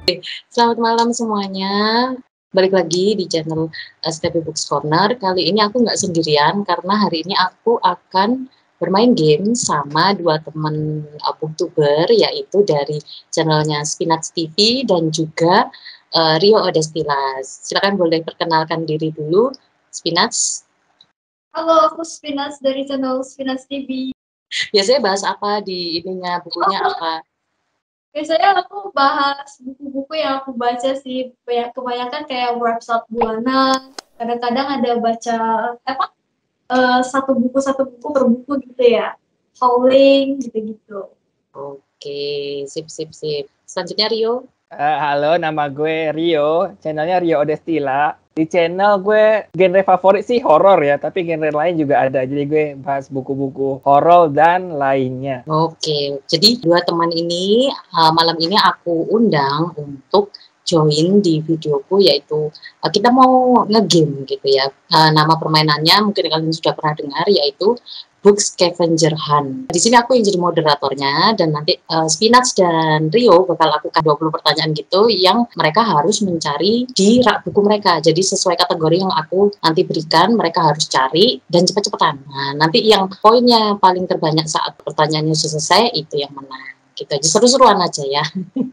Selamat malam semuanya. Balik lagi di channel Steppy Books Corner. Kali ini aku nggak sendirian karena hari ini aku akan bermain game sama dua teman booktuber, yaitu dari channelnya Spinach TV dan juga Rio Odestilas. Silakan boleh perkenalkan diri dulu, Spinach. Halo, aku Spinach dari channel Spinach TV. Biasanya bahas apa di ininya, bukunya apa? Biasanya aku bahas buku-buku yang aku baca sih. Kebanyakan kayak workshop bulanan. Kadang-kadang ada baca satu buku per buku gitu ya. Hauling gitu-gitu. Oke, sip. Selanjutnya Rio. Halo, nama gue Rio, channelnya Rio Odestila. Di channel gue genre favorit sih horor ya, tapi genre lain juga ada. Jadi gue bahas buku-buku horor dan lainnya. Oke, jadi dua teman ini malam ini aku undang untuk join di videoku, yaitu kita mau ngegame gitu ya. Nama permainannya mungkin kalian sudah pernah dengar, yaitu Book Scavenger Hunt. Di sini aku yang jadi moderatornya, dan nanti Spinach dan Rio bakal lakukan 20 pertanyaan gitu yang mereka harus mencari di rak buku mereka. Jadi sesuai kategori yang aku nanti berikan, mereka harus cari dan cepat-cepatan. Nah, nanti yang poinnya paling terbanyak saat pertanyaannya selesai itu yang menang. Gitu aja, seru-seruan aja ya.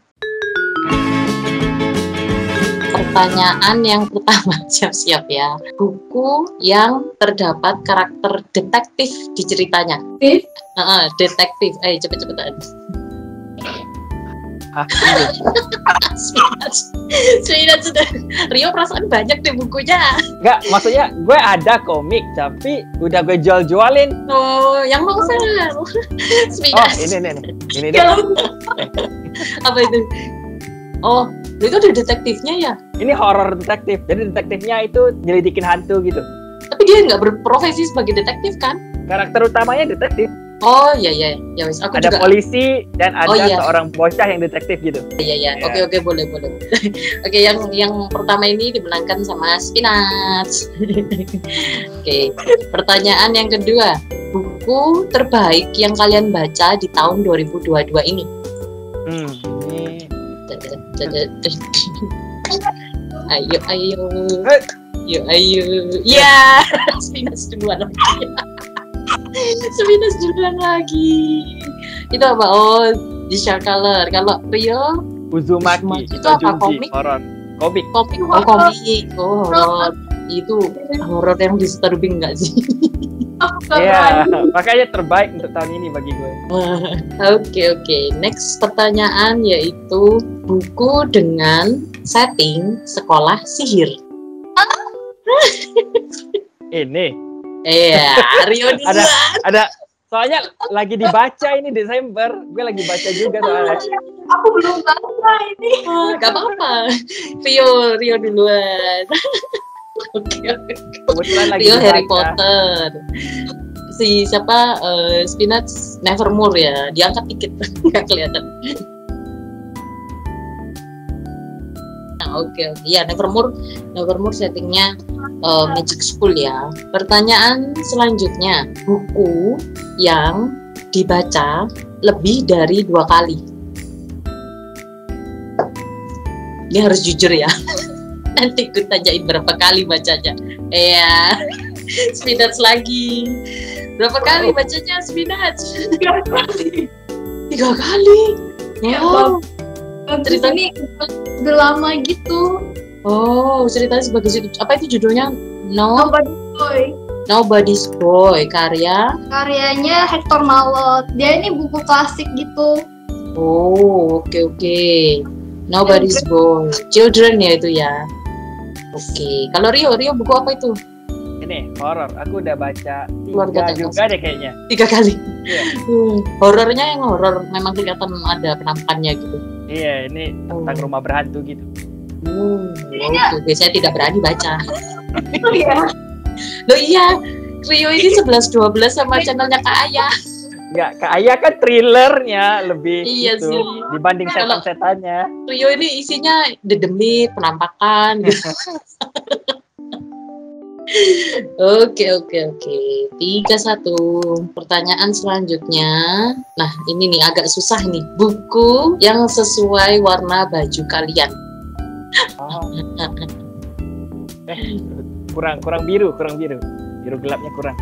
Pertanyaan yang pertama, siap-siap ya. Buku yang terdapat karakter detektif di ceritanya. Detektif. Ayo cepet-cepetan. Spinach sudah. Rio perasaan banyak deh bukunya. Enggak, maksudnya gue ada komik, tapi udah gue jual-jualin. Oh, yang mau saya. Spinach. Oh, ini deh. Apa itu? Oh, itu ada detektifnya ya? Ini horror detektif. Jadi detektifnya itu nyelidikin hantu gitu. Tapi dia nggak berprofesi sebagai detektif kan? Karakter utamanya detektif. Oh iya, ya wis. Aku ada juga polisi dan ada seorang bocah yang detektif gitu. Iya. Oke, boleh. Oke, yang pertama ini dimenangkan sama Spinach. Oke, pertanyaan yang kedua. Buku terbaik yang kalian baca di tahun 2022 ini? Ayo. Ya, Spinach duluan lagi. Itu apa? Oh, di Shark Color. Kalau Rio, Uzumaki. Itu apa, komik? Horor. Komik. Komik. Oh, horor. Itu horor yang disturbing nggak sih? Iya, makanya terbaik untuk tahun ini bagi gue. Oke. Next pertanyaan yaitu buku dengan setting sekolah sihir. Ini. Iya, Rio duluan. Ada. Soalnya lagi dibaca ini Desember. Gue lagi baca juga soalnya. Aku belum baca ini. Gak apa-apa. Rio duluan. Oke. Kebetulan lagi Rio dibaca. Harry Potter. Si siapa? Spinach Nevermore ya. Diangkat dikit, nggak kelihatan. Oke. Ya, Nevermore settingnya Magic School ya. Pertanyaan selanjutnya, buku yang dibaca lebih dari 2 kali. Ini harus jujur ya. Nanti gue tanyain berapa kali bacanya. Iya. Spinach lagi. Berapa kali bacanya Spinach? 3 kali. 3 kali. Oh. Cerita ini udah lama gitu. Oh, ceritanya sebagai apa itu judulnya? Nobody's Boy. Karyanya Hector Malot. Dia ini buku klasik gitu. Oh, oke. Nobody's Boy. Children ya itu ya. Oke. Kalau Rio buku apa itu? Ini horor. Aku udah baca 3 Keluarga juga deh kayaknya. 3 kali. Iya. Horornya yang horor memang kelihatan ada penampakannya gitu. Iya, ini tentang rumah berhantu gitu. Oke. Saya tidak berani baca. Oh iya. Loh iya, Rio ini 11-12 sama channelnya Kak Ayah. Enggak, Kak Ayah kan thrillernya lebih Iya gitu, sih. dibanding setan-setannya. Rio ini isinya dedemit, penampakan gitu. Oke. 3-1. Pertanyaan selanjutnya. Nah, ini nih agak susah nih. Buku yang sesuai warna baju kalian. Oh. Kurang biru. Biru gelapnya kurang.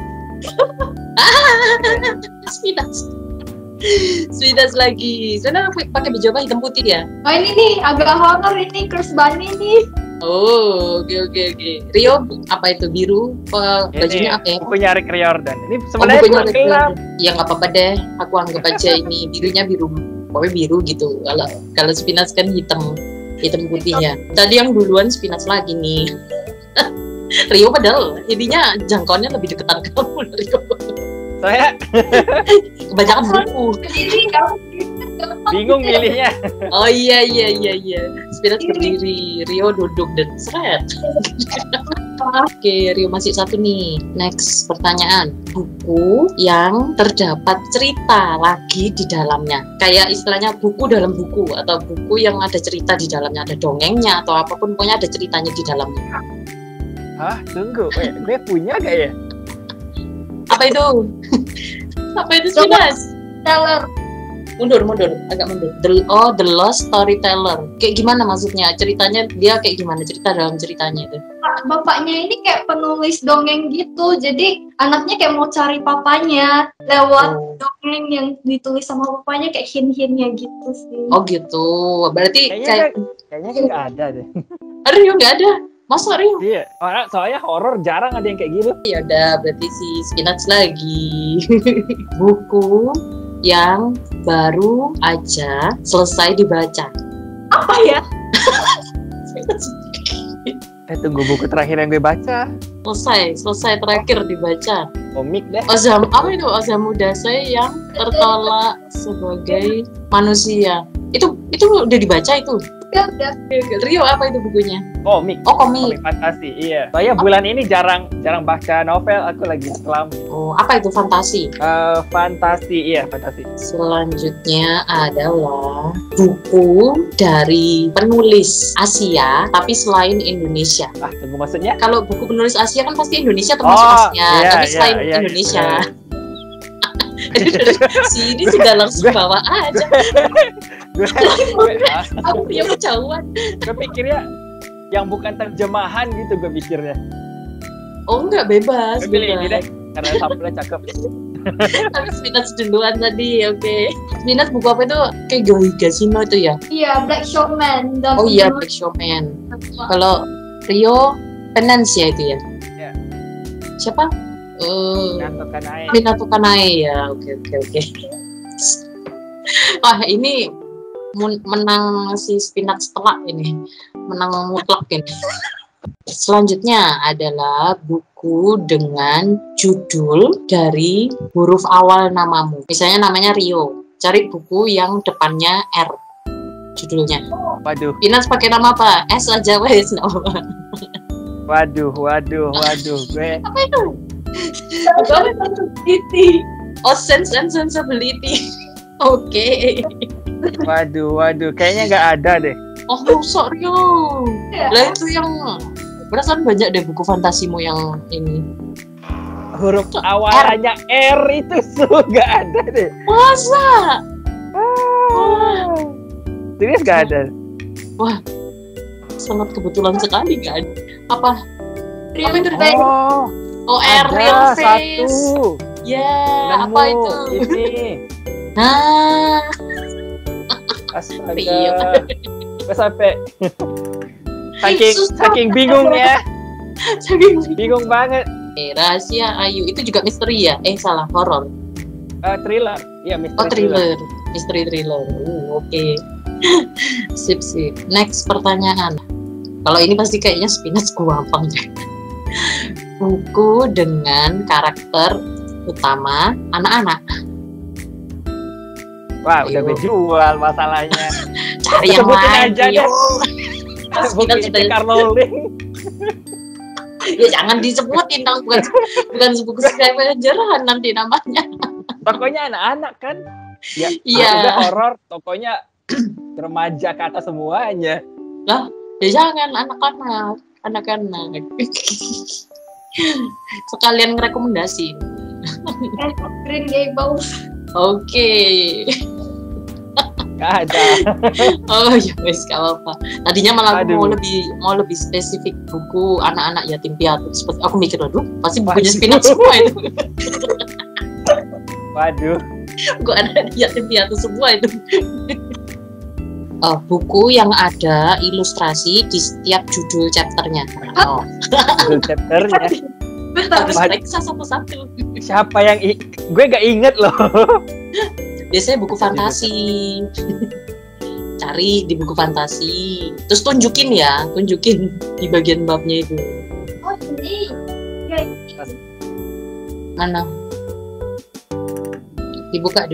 Spinas lagi. Sana pakai baju apa? Hitam putih ya? Oh ini nih agak horor ini, Curse Bunny nih. Oh, oke. Rio, apa itu biru? Bajunya apa ya? Bukunya Rick Riordan. Ini sebenarnya bukunya kurang Rick gelap. Riordan. Ya nggak apa-apa deh. Aku anggap aja ini birunya biru. Pokoknya biru gitu. Kalau Spinas kan hitam putihnya. Tadi yang duluan Spinas lagi nih. Rio padahal ininya jangkauannya lebih deketan kamu dari Rio. Saya Kebanyakan buku. Ini kamu bingung milihnya. Oh iya. Spinas berdiri, Rio duduk dan seret. Oke, Rio masih satu nih. Next pertanyaan. Buku yang terdapat cerita lagi di dalamnya. Kayak istilahnya buku dalam buku atau buku yang ada cerita di dalamnya, ada dongengnya atau apapun, pokoknya ada ceritanya di dalamnya. Hah, tunggu. Gue punya gak ya? Apa itu? Apa itu Spinas? Teller. Mundur, agak mundur. The Lost Storyteller. Kayak gimana maksudnya? Ceritanya dia kayak gimana? Cerita dalam ceritanya itu. Bapaknya ini kayak penulis dongeng gitu, jadi anaknya kayak mau cari papanya lewat dongeng yang ditulis sama papanya, kayak hint-hintnya gitu sih. Oh gitu. Berarti Kayaknya nggak ada deh. Rio nggak ada. Masa Rio? Iya, soalnya horor jarang ada yang kayak gitu. Ya udah, berarti si Spinach lagi. Buku yang baru aja selesai dibaca. Apa ya? Tunggu buku terakhir yang gue baca. Selesai terakhir dibaca. Komik deh. Apa itu? Osamu Dazai yang tertolak sebagai manusia. Itu udah dibaca itu. Udah. Rio, apa itu bukunya? Komik. Oh, komik. Fantasi, iya. Saya bulan ini jarang baca novel, aku lagi kelam. Oh, apa itu fantasi? Fantasi. Selanjutnya adalah buku dari penulis Asia, tapi selain Indonesia. Tunggu maksudnya? Kalau buku penulis Asia kan pasti Indonesia termasuk Asia, tapi selain Indonesia. Si ini sudah langsung bawa aja. Aku punya kejauhan. Gue pikirnya yang bukan terjemahan gitu, gue pikirnya. Oh enggak, bebas. Gue pilih ini deh, karena sampulnya cakep. Tapi Spinach duluan tadi, oke. Spinach buku apa itu? Kayak Higashino itu ya? Iya, Black Showman. Oh iya, Black Showman. Kalau Rio, Penance ya itu ya? Iya. Siapa? Minato Kanae ya, oke. Wah, ini menang si Spinach telak ini, menang mutlak ini. Selanjutnya adalah buku dengan judul dari huruf awal namamu. Misalnya namanya Rio, cari buku yang depannya R. Judulnya. Waduh. Spinach pakai nama apa? S aja wes. Waduh. Gue. Apa itu? Sensibility. Oh, Sense and Sensibility. Oke. Waduh. Kayaknya nggak ada deh. Oh, rusak Rio. Lah itu yang perasaan banyak deh buku fantasimu yang ini. Huruf awalnya R itu nggak ada deh. Masa? Serius nggak ada? Wah, sangat kebetulan sekali kan? Apa? Real itu? face. Oh, ada real face. satu. Ya, apa itu? Ini. Nah, Astaga. Rio. Gue sampai saking bingungnya. Bingung banget. Rahasia Ayu itu juga misteri ya? Salah, horor. Thriller. Iya, misteri. Oh, thriller. Misteri thriller. Oke. Sip. Next pertanyaan. Kalau ini pasti kayaknya Spinach gampang deh. Buku dengan karakter utama anak-anak. Wah, udah gue jual masalahnya. Cari yang Sebutin lain. aja deh. Bukan Carloling. Ya jangan disebutin dong, bukan buku Scavenger nanti namanya. Tokonya anak-anak kan? Ya, Iya. Udah horor, tokonya remaja ke atas semuanya. Lah, ya jangan anak-anak. Sekalian ngerekomendasi. Green Gables. Oke. Gak ada. Oh ya wes gak apa-apa. Tadinya malah aku Aduh. mau lebih spesifik buku anak-anak yatim piatu. Seperti aku mikir aduh pasti bukunya Waduh. Spinat semua itu. Waduh. Buku anak yatim piatu semua itu. Buku yang ada ilustrasi di setiap judul chapternya. Oh, Judul chapternya. Bentar. harus Waduh. periksa satu-satu. Siapa yang gue gak inget loh. Biasanya buku fantasi. Cari di buku fantasi. Terus tunjukin di bagian babnya itu. Oh ini. Ya, ini. Mana? Dibuka.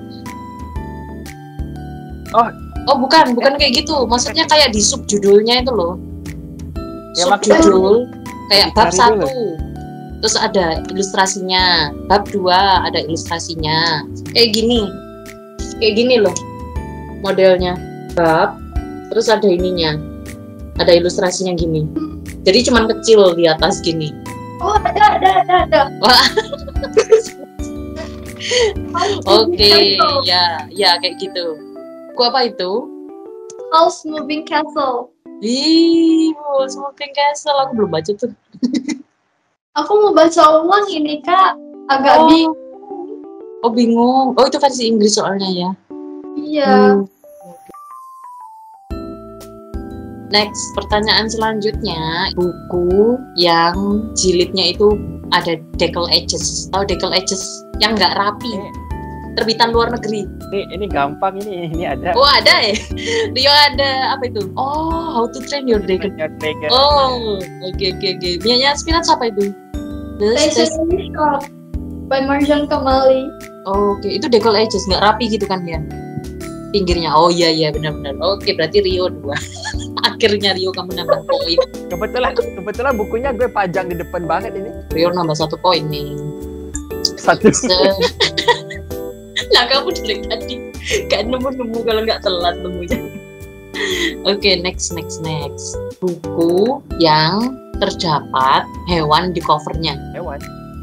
Oh, bukan kayak gitu. Maksudnya kayak di sub judulnya itu loh. Ya, Sub maksudnya- judul kayak bab Cari dulu. 1. Terus ada ilustrasinya. Bab 2 ada ilustrasinya. Kayak gini loh modelnya. Bab, terus ada ininya. Ada ilustrasinya gini. Jadi cuman kecil di atas gini. Oh ada. Wah. Oh, Oke, ya kayak gitu. Buku apa itu? House Moving Castle. Smoking Castle. Aku belum baca tuh. Aku mau baca ulang ini Kak. Agak bingung. Oh bingung. Oh itu versi Inggris soalnya ya. Iya. Next, pertanyaan selanjutnya, buku yang jilidnya itu ada decal edges. Tahu decal edges yang nggak rapi, terbitan luar negeri. Ini gampang ini ada. Oh ada ya? Rio ada apa itu? Oh, How to Train Your Dragon. Oh, oke. Punyanya Spinat siapa itu? Station Shop by Marjan Kamali. Oh, oke, itu decal edges nggak rapi gitu kan ya? Pinggirnya. Oh iya benar-benar. Oke, berarti Rio 2. Akhirnya Rio kamu nambah poin. Kebetulan bukunya gue pajang di depan banget ini. Rio nambah 1 poin nih. 1. Lah kamu dari tadi gak nemu kalau nggak telat nemunya. Oke, next. Buku yang terdapat hewan di covernya. Hewan.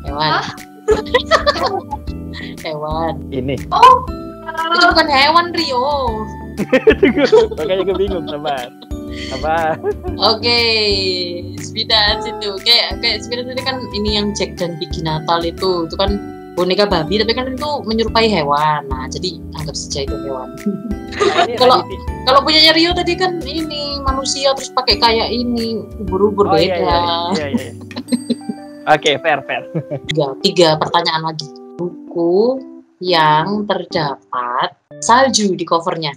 Hewan. Ini. Itu bukan hewan Rio. Makanya gue bingung sabar. Oke, Spinat itu kayak Spinat itu kan ini yang Jack dan Vicky Natal itu kan boneka babi tapi kan itu menyerupai hewan. Nah, jadi anggap saja itu hewan. Nah, ini Kalau- lagi Kalau punyanya Rio tadi kan ini manusia terus pakai kayak ini ubur-ubur Oh, beda. iya. Oke, fair. 3 pertanyaan lagi. Buku yang terdapat salju di covernya.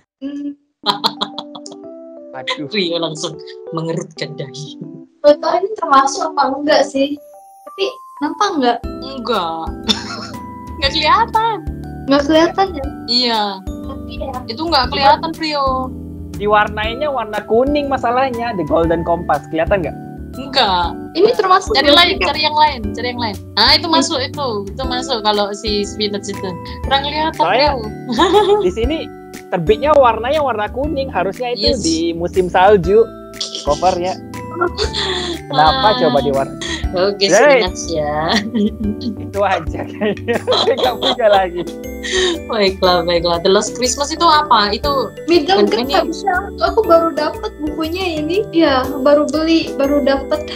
Aduh. Rio langsung mengerutkan dahi. Betul ini termasuk apa enggak sih? Tapi nampak enggak? Enggak. Enggak kelihatan. Enggak kelihatan ya? Iya, Tapi ya. itu enggak kelihatan Rio. Diwarnainya warna kuning masalahnya, The Golden Compass. Kelihatan nggak? Enggak. Ini termasuk Cari nggak lain, sih, Kak? cari yang lain. Nah, itu masuk itu masuk kalau si Spinat itu. Kurang kelihatan Soalnya- Rio. Di sini terbitnya warnanya warna kuning, harusnya itu Yes. di musim salju covernya. Kenapa Ah. coba diwarna? Oke, Hey. Spinat ya. Itu aja kayaknya. Nggak punya lagi. Baiklah. The Lost Christmas itu apa? Itu Middle Bukan Grade ini. nggak bisa. Aku baru dapat bukunya ini. Iya, baru beli, baru dapat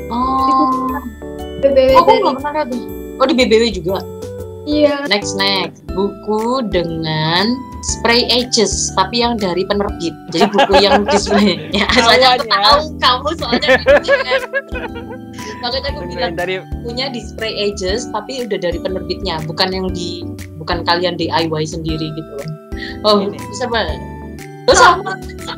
BBW aku dari. belum pernah lihat tuh. Oh, di BBW juga. Iya. Next. Buku dengan spray edges, tapi yang dari penerbit. Jadi buku yang display. Ya, soalnya aku Kawan ya. tahu kamu soalnya gitu kan. Makanya aku bilang Dari punya di spray edges, tapi udah dari penerbitnya, bukan kalian DIY sendiri gitu loh. Oh, Ini. bisa banget. Oh, sama.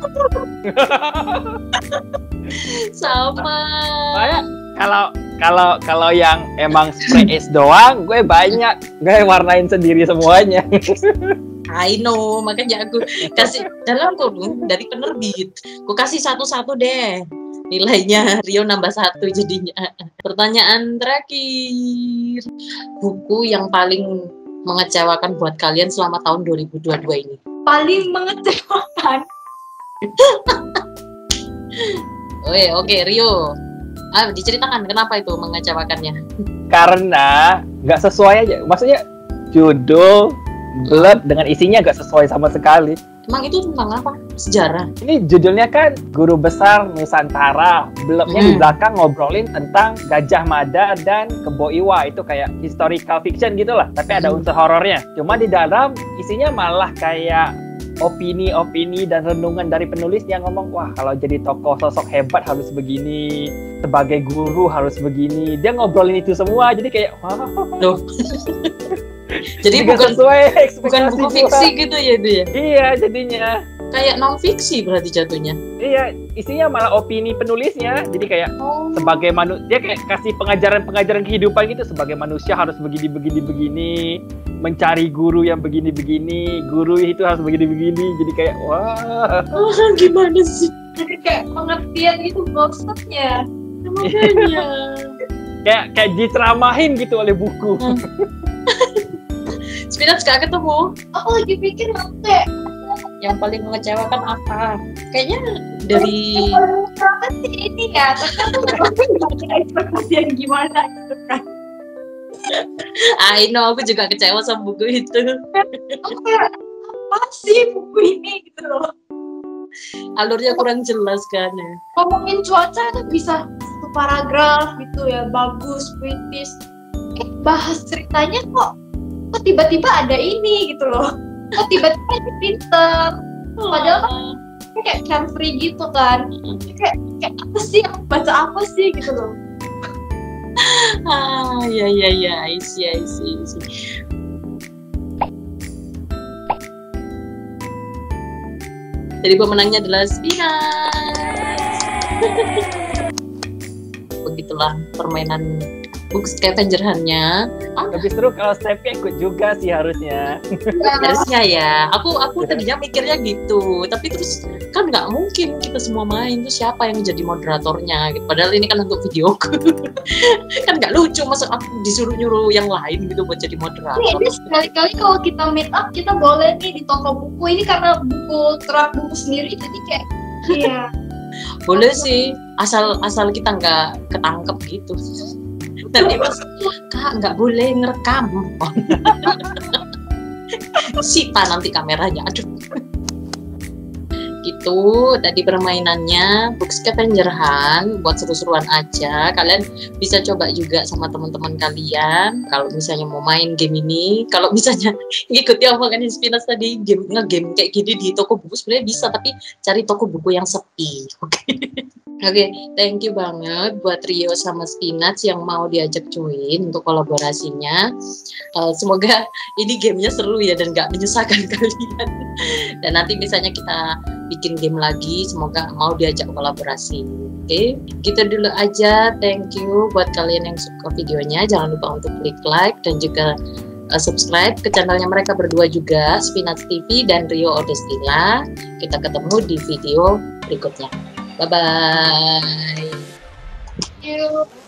Sama. Soalnya kalau yang emang spray es doang, gue banyak. Gue warnain sendiri semuanya. I know, makanya aku kasih dalam kurung dari penerbit. Aku kasih satu-satu deh. Nilainya Rio nambah 1 jadinya. Pertanyaan terakhir. Buku yang paling mengecewakan buat kalian selama tahun 2022 ini. Paling mengecewakan. Oke, Rio. Diceritakan kenapa itu mengecewakannya. Karena nggak sesuai aja. Maksudnya judul Blood dengan isinya nggak sesuai sama sekali. Emang itu tentang apa? Sejarah? Ini judulnya kan Guru Besar Nusantara. Blognya di belakang ngobrolin tentang Gajah Mada dan Kebo Iwa. Itu kayak historical fiction gitu lah. Tapi ada unsur horornya. Cuma di dalam isinya malah kayak opini-opini dan renungan dari penulis yang ngomong, wah kalau jadi tokoh sosok hebat harus begini, sebagai guru harus begini. Dia ngobrolin itu semua. Jadi kayak, wah. Loh. Jadi bukan buku fiksi gitu ya itu ya? Iya jadinya. Kayak non fiksi berarti jatuhnya. Iya, isinya malah opini penulisnya. Jadi kayak sebagai manusia, dia kayak kasih pengajaran kehidupan gitu. Sebagai manusia harus begini, mencari guru yang begini, guru itu harus begini. Jadi kayak wah. Gimana sih? Jadi kayak pengertian itu maksudnya. Makanya. kayak diceramahin gitu oleh buku. Spinach gak ketemu. Aku lagi pikir nanti Yang paling mengecewakan apa? Kayaknya dari kan sih ini ya, tapi aku nggak baca ekspektasi yang gimana gitu kan. I know, aku juga kecewa sama buku itu. Aku kayak apa sih buku ini gitu loh. Alurnya kurang jelas kan ya. Ngomongin cuaca itu bisa satu paragraf gitu ya, bagus, puitis. Bahas ceritanya kok tiba-tiba ada ini gitu loh. Kok tiba-tiba ini pinter. Padahal kan kayak carefree gitu kan. Kayak apa sih, aku baca apa sih gitu loh. Ya, I see. Jadi pemenangnya adalah Spinach. Begitulah permainan Book Scavenger Hunt-nya. Lebih seru kalau Steffi ikut juga sih harusnya. Harusnya ya. Aku tadinya mikirnya gitu, tapi terus kan nggak mungkin kita semua main. Terus siapa yang jadi moderatornya? Gitu. Padahal ini kan untuk videoku. Kan nggak lucu masa aku disuruh nyuruh yang lain gitu buat jadi moderator. Ini sekali-kali kalau kita meet up kita boleh nih di toko buku. Ini karena buku buku sendiri jadi kayak iya. Boleh sih, asal kita nggak ketangkep gitu. Tadi pas Kak nggak boleh ngerekam. Sita nanti kameranya. Aduh. Gitu tadi permainannya Book Scavenger Hunt buat seru-seruan aja. Kalian bisa coba juga sama teman-teman kalian kalau misalnya mau main game ini. Kalau misalnya ngikuti omongan Spinach tadi, nge-game kayak gini di toko buku sebenarnya bisa, tapi cari toko buku yang sepi. Oke, thank you banget buat Rio sama Spinach yang mau diajak join untuk kolaborasinya. Semoga ini gamenya seru ya dan nggak menyusahkan kalian. Dan nanti misalnya kita bikin game lagi, semoga mau diajak kolaborasi. Oke, gitu dulu aja. Thank you buat kalian yang suka videonya. Jangan lupa untuk klik like dan juga subscribe ke channelnya mereka berdua juga, Spinach TV dan Rio Odestila. Kita ketemu di video berikutnya. Bye-bye. Thank you.